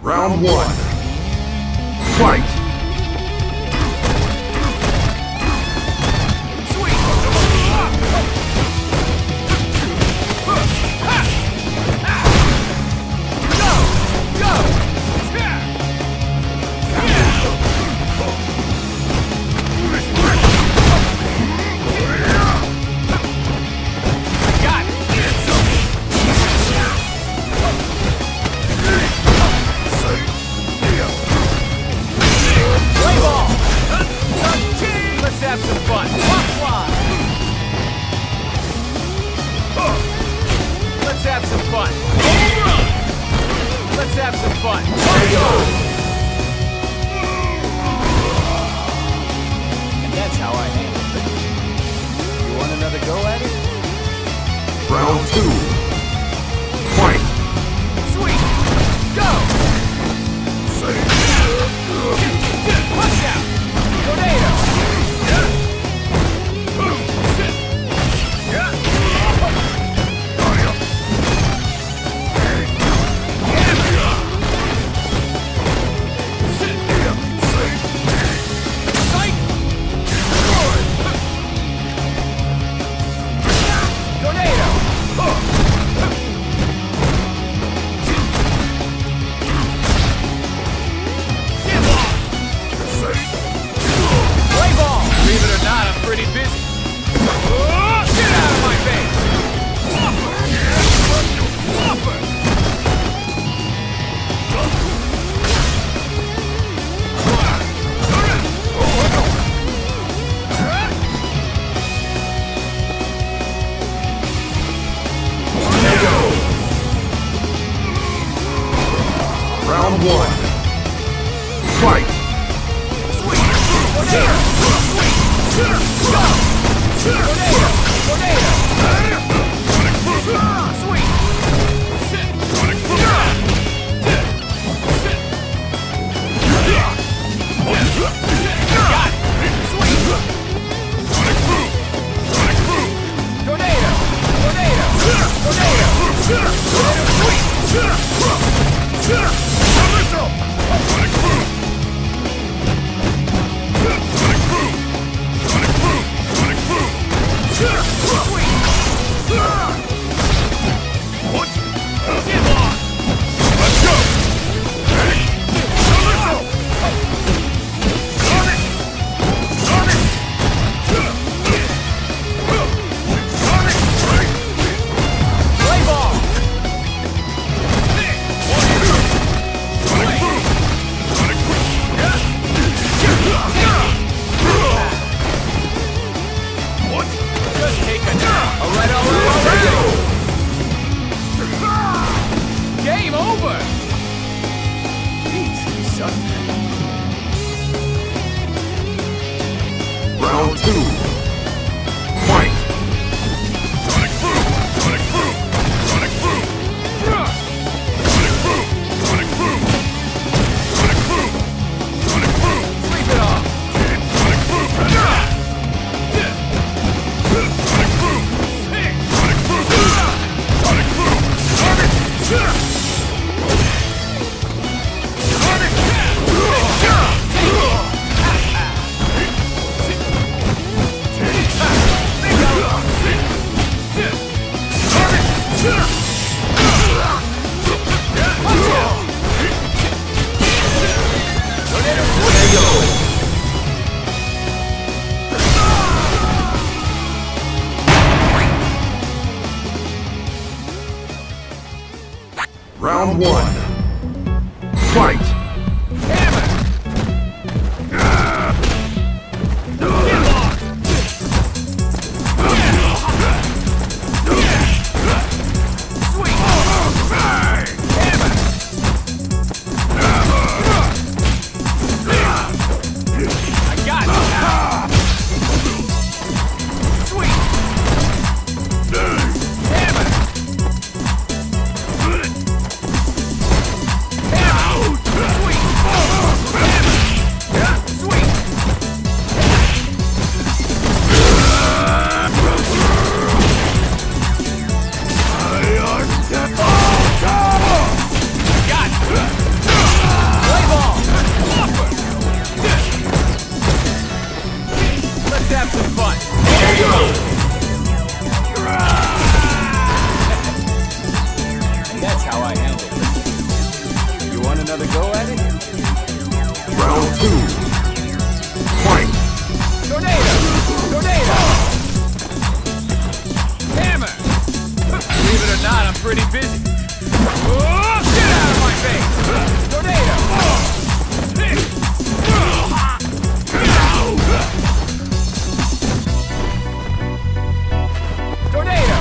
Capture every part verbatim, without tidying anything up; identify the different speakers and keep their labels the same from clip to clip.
Speaker 1: Round one. Fight! Round two. Fight!
Speaker 2: Sweet! Go! Punch out! Tornado!
Speaker 1: Round one. Fight!
Speaker 2: Sweet! Tornado! Sweet! Go! Tornado! Tornado! Sweet! Sit! Got it! Sweet! Tornado! Tornado! Tornado! Tornado! Sweet! Game over! Jeez, you suck.
Speaker 1: Round two. Fight!
Speaker 3: Sonic Boom! Sonic Boom! Sonic Boom! Sonic Boom! Sonic Boom! Sonic Boom! Sonic Boom!
Speaker 2: Sleep it off!
Speaker 3: Sonic Boom! Sonic Boom! Sonic Boom! Sonic Boom! Sonic Boom!
Speaker 1: Round one. Fight!
Speaker 2: Hammer! another go at it?
Speaker 1: Round two. Fight!
Speaker 2: Tornado! Tornado! Hammer! Believe it or not, I'm pretty busy. Oh, get out of my face! Tornado! Tornado!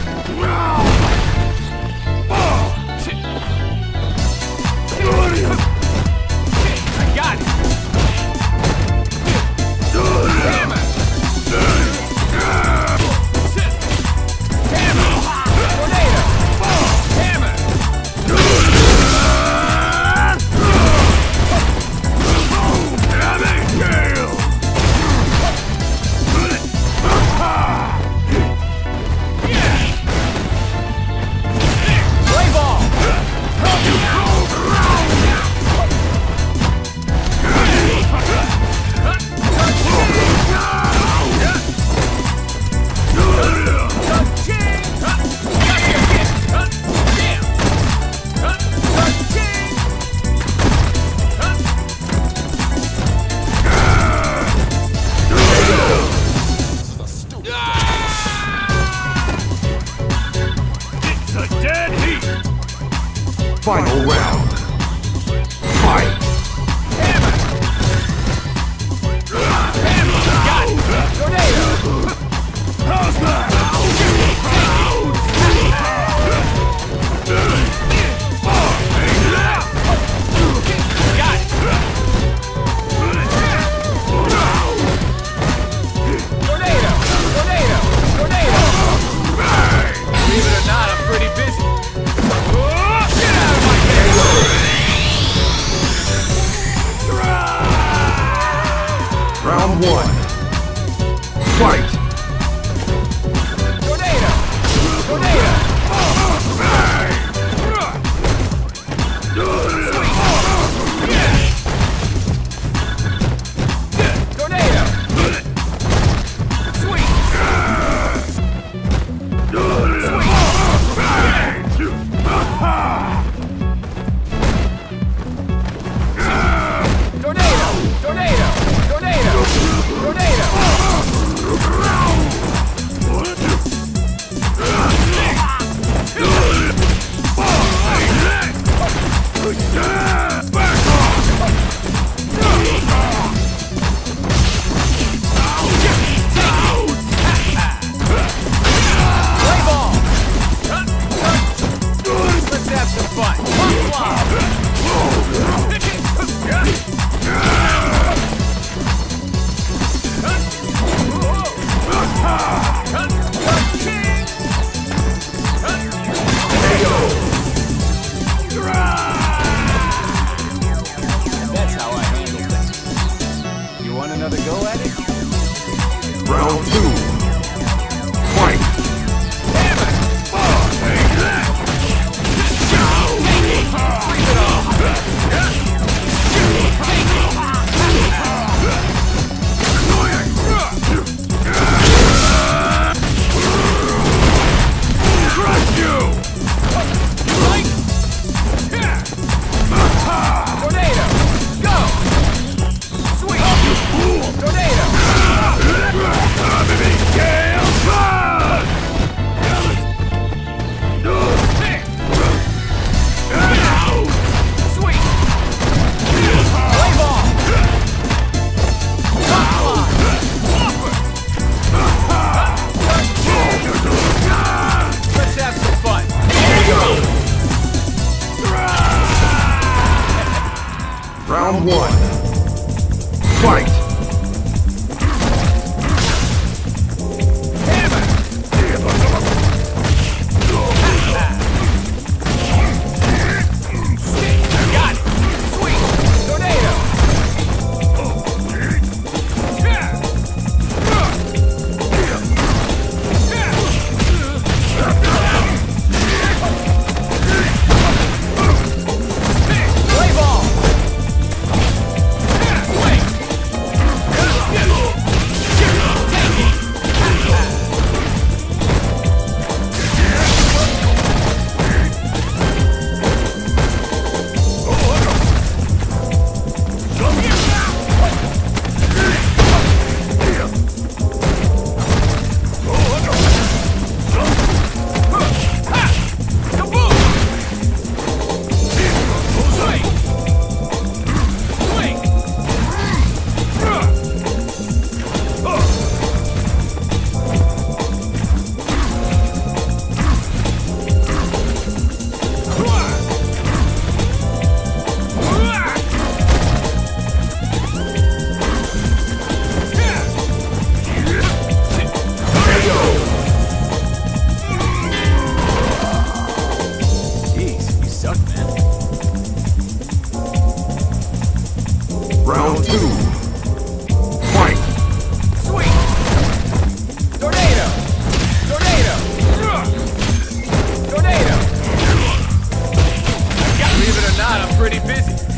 Speaker 2: I got it! Hammer! Hammer! Tornado! Hammer! Play ball!
Speaker 3: It's a dead heat!
Speaker 1: Final round. Fight!
Speaker 2: Hammer! Hammer! Got it! Tornado!
Speaker 3: How's that?
Speaker 2: Got it! Tornado! Tornado! Tornado! Believe it or not, I'm pretty busy. Oh, get out of my face!
Speaker 1: Round one. Fight!
Speaker 2: Tornado! Tornado! Tornado! Sweet! Tornado! Tornado! Tornado! Tornado! Play ball! Let's have some fun. That's how I handle things. You want another go at it?
Speaker 1: Round two. Fight!
Speaker 2: Hammer! Freeze it off!
Speaker 3: Crush you!
Speaker 2: Like! Tornado! Go! Sweet! Tornado!
Speaker 3: Gale Flood!
Speaker 2: Sweet! Play ball! Top fly! Let's have some fun!
Speaker 1: Round one. Fight!
Speaker 2: Hammer! Got it! Sweet! Tornado! Play ball! Swing!
Speaker 1: two. Fight!
Speaker 2: Sweet! Tornado! Tornado! Tornado! Believe it or not, I'm pretty busy.